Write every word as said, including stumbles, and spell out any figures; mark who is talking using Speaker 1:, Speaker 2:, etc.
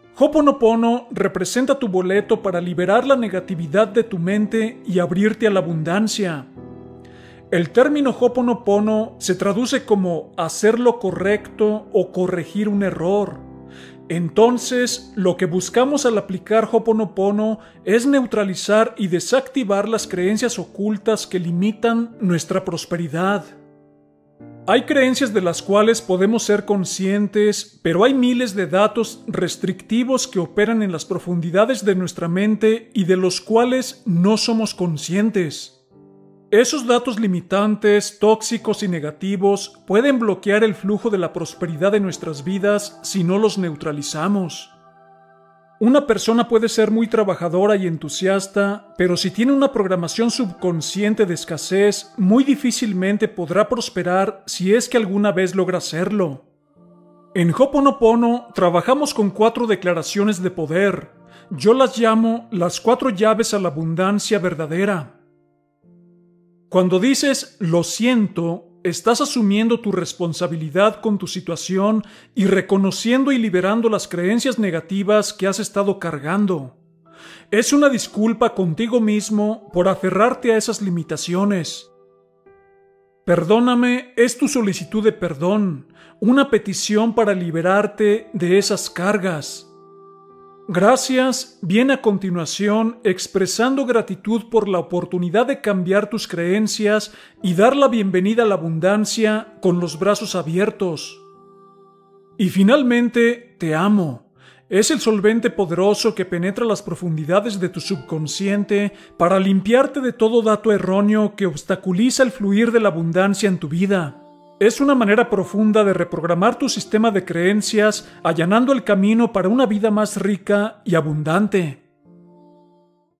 Speaker 1: Ho'oponopono representa tu boleto para liberar la negatividad de tu mente y abrirte a la abundancia. El término Ho'oponopono se traduce como hacer lo correcto o corregir un error. Entonces, lo que buscamos al aplicar Ho'oponopono es neutralizar y desactivar las creencias ocultas que limitan nuestra prosperidad. Hay creencias de las cuales podemos ser conscientes, pero hay miles de datos restrictivos que operan en las profundidades de nuestra mente y de los cuales no somos conscientes. Esos datos limitantes, tóxicos y negativos pueden bloquear el flujo de la prosperidad de nuestras vidas si no los neutralizamos. Una persona puede ser muy trabajadora y entusiasta, pero si tiene una programación subconsciente de escasez, muy difícilmente podrá prosperar si es que alguna vez logra hacerlo. En Ho'oponopono trabajamos con cuatro declaraciones de poder. Yo las llamo las cuatro llaves a la abundancia verdadera. Cuando dices "lo siento", estás asumiendo tu responsabilidad con tu situación y reconociendo y liberando las creencias negativas que has estado cargando. Es una disculpa contigo mismo por aferrarte a esas limitaciones. Perdóname es tu solicitud de perdón, una petición para liberarte de esas cargas. Gracias viene a continuación expresando gratitud por la oportunidad de cambiar tus creencias y dar la bienvenida a la abundancia con los brazos abiertos. Y finalmente, te amo. Es el solvente poderoso que penetra las profundidades de tu subconsciente para limpiarte de todo dato erróneo que obstaculiza el fluir de la abundancia en tu vida. Es una manera profunda de reprogramar tu sistema de creencias, allanando el camino para una vida más rica y abundante.